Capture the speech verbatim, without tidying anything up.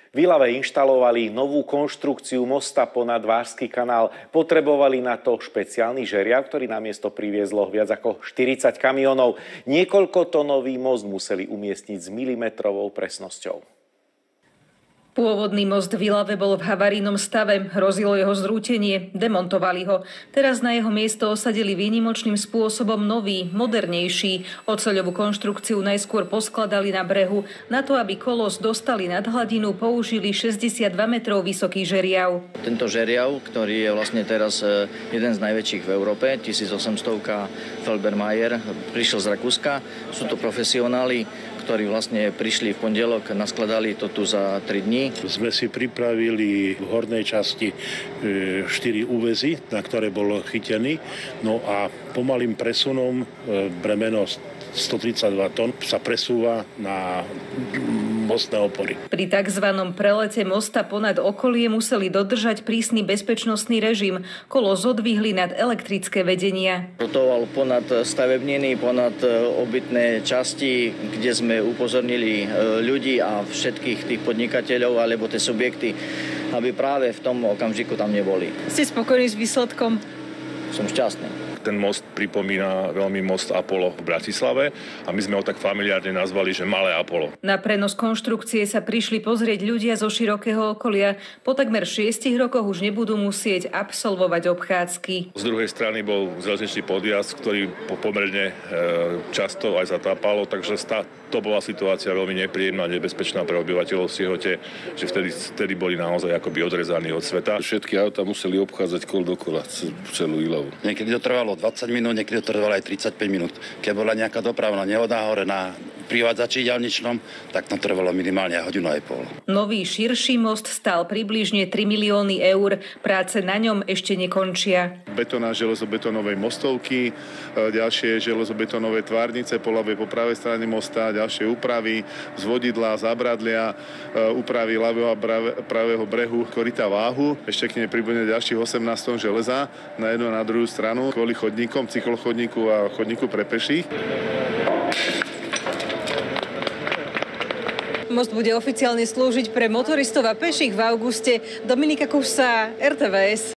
V Ilave inštalovali novú konštrukciu mosta ponad Vážsky kanál. Potrebovali na to špeciálny žeriav, ktorý na miesto priviezlo viac ako štyridsať kamionov. Niekoľkotonový most museli umiestniť s milimetrovou presnosťou. Pôvodný most v Ilave bol v havarijnom stave, hrozilo jeho zrútenie, demontovali ho. Teraz na jeho miesto osadili výnimočným spôsobom nový, modernejší. Oceľovú konštrukciu najskôr poskladali na brehu. Na to, aby kolos dostali nad hladinu, použili šesťdesiatdva metrov vysoký žeriav. Tento žeriav, ktorý je vlastne teraz jeden z najväčších v Európe, tisícosemsto Felbermayer, prišiel z Rakúska. Sú to profesionáli, ktorí vlastne prišli v pondelok, naskladali to tu za tri dní. Sme si pripravili v hornej časti štyri úväzy, na ktoré bol chytený. No a pomalým presunom bremeno stotridsaťdva tón sa presúva na mostné opory. Pri takzvanom prelete mosta ponad okolie museli dodržať prísny bezpečnostný režim. Kolo zodvihli nad elektrické vedenia. Rotoval ponad stavebniny, ponad obytné časti, kde sme upozornili ľudí a všetkých tých podnikateľov alebo tie subjekty, aby práve v tom okamžiku tam neboli. Ste spokojní s výsledkom? Som šťastný. Ten most pripomína veľmi most Apollo v Bratislave a my sme ho tak familiárne nazvali, že Malé Apollo. Na prenos konštrukcie sa prišli pozrieť ľudia zo širokého okolia. Po takmer šiestich rokoch už nebudú musieť absolvovať obchádzky. Z druhej strany bol železničný podjazd, ktorý pomerne často aj zatápalo, takže to bola situácia veľmi nepríjemná a nebezpečná pre obyvateľov Siehote, že vtedy, vtedy boli naozaj akoby odrezaní od sveta. Všetky auta museli obchádzať kol dokola celú Ilavu. Niekedy to trvalo dvadsať minút, niekedy to trvalo aj tridsaťpäť minút. Keď bola nejaká dopravná nehoda hore na privádzači diaľničnom, tak to trvalo minimálne hodinu aj pol. Nový širší most stál približne tri milióny eur. Práce na ňom ešte nekončia. Betóna železobetónovej mostovky, ďalšie železobetónové tvárnice po ľavej po pravej strane mosta, ďalšie úpravy, zvodidlá, zábradlia, úpravy ľavého a pravého brehu koryta Váhu. Ešte k nej pribudne ďalších osemnásť tón železa na jednu a na druhú stranu kvôli chodníkom, cyklochodníku a chodníku pre peších. Most bude oficiálne slúžiť pre motoristov a peších v auguste. Dominika Kusa, er té vé es.